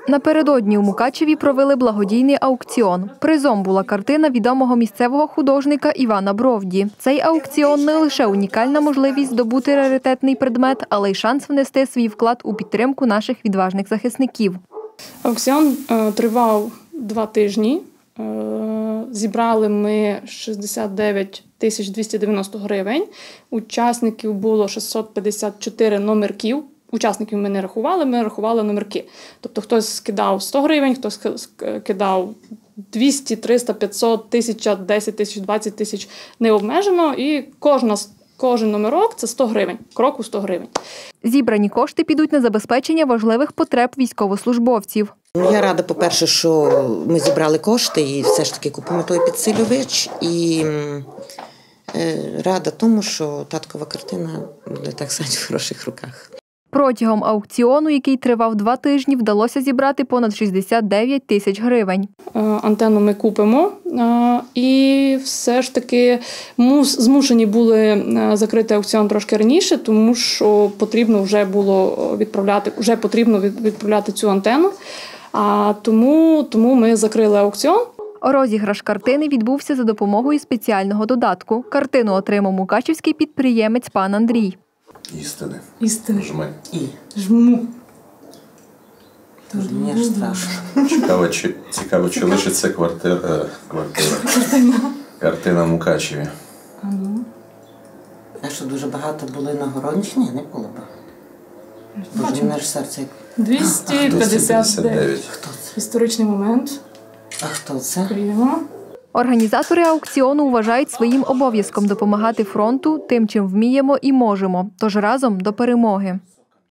Напередодні у Мукачеві провели благодійний аукціон. Призом була картина відомого місцевого художника Івана Бровді. Цей аукціон – не лише унікальна можливість здобути раритетний предмет, але й шанс внести свій вклад у підтримку наших відважних захисників. Аукціон тривав 2 тижні. Зібрали ми 69 290 гривень. Учасників було 654 номерків. Учасників ми не рахували, ми рахували номерки. Тобто хтось скидав 100 гривень, хтось кидав 200, 300, 500, 1000, 10 тисяч, 20 тисяч необмежено. І кожен номерок – це 100 гривень, крок у 100 гривень. Зібрані кошти підуть на забезпечення важливих потреб військовослужбовців. Я рада, по-перше, що ми зібрали кошти і все ж таки купимо той підсилювач. І рада тому, що таткова картина буде, так сказати, в хороших руках. Протягом аукціону, який тривав 2 тижні, вдалося зібрати понад 69 тисяч гривень. Антенну ми купимо і все ж таки змушені були закрити аукціон трошки раніше, тому що потрібно вже було відправляти цю антенну. Тому ми закрили аукціон. Розіграш картини відбувся за допомогою спеціального додатку. Картину отримав мукачівський підприємець пан Андрій. Істини. Жми. Жму. Мені аж страшно. Цікаво, чи лишиться картина в Мукачеві. А що, дуже багато були нагородні? Ні, не було б. Боже, мене ж серце... 259. Хто це? Історичний момент. А хто це? Прийдемо. Організатори аукціону вважають своїм обов'язком допомагати фронту тим, чим вміємо і можемо. Тож разом до перемоги.